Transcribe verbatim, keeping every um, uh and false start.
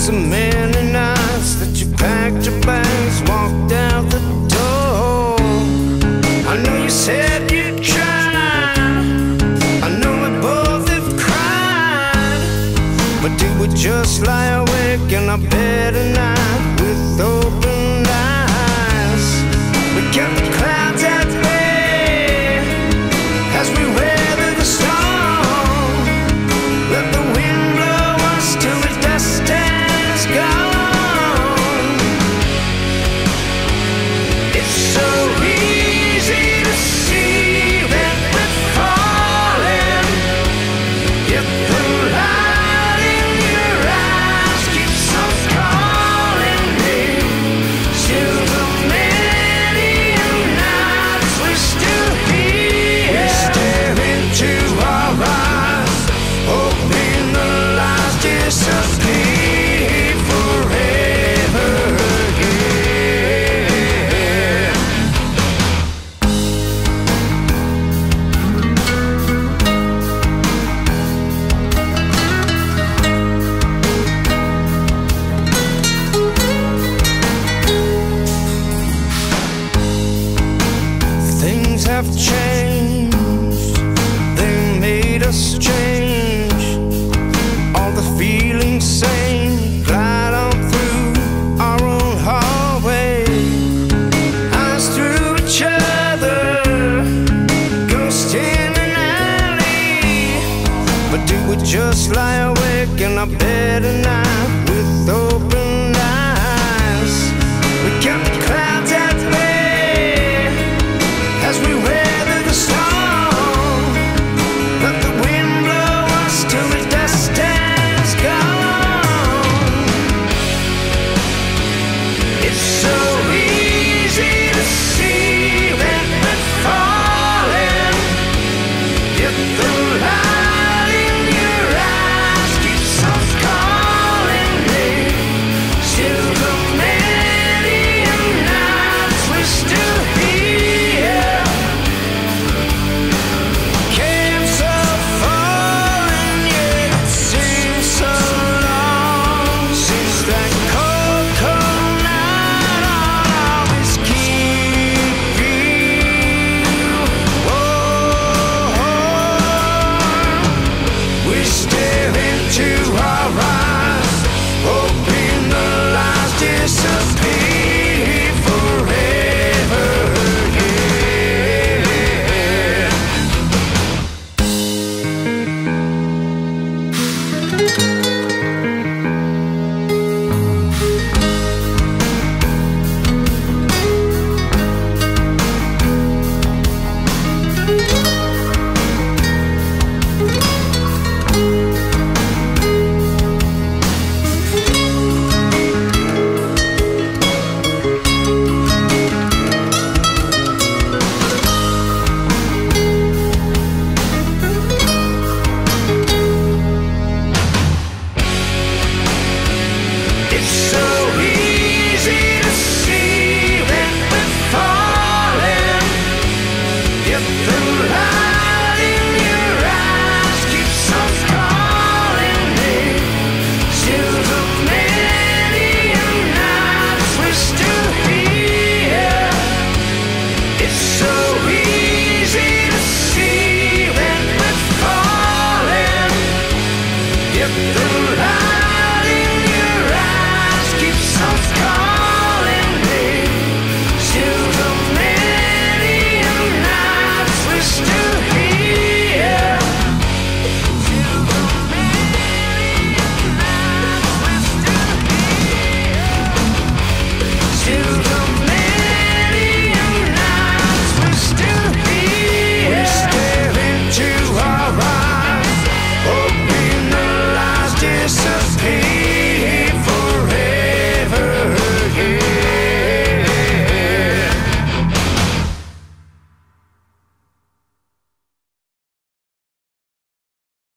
so many nights that you packed your bags, walked out the door. I know you said you'd try, I know we both have cried, but did we just lie awake in our bed at night with open eyes? We kept the clouds at bay as we weathered the storm. Let the wind blow us till the dust has gone. It's so easy to see that we're falling, yet the light in your eyes keeps on calling me. Till the many nights we're still here, we stare into our eyes, hoping the lies disappear forever. Yeah. Things have changed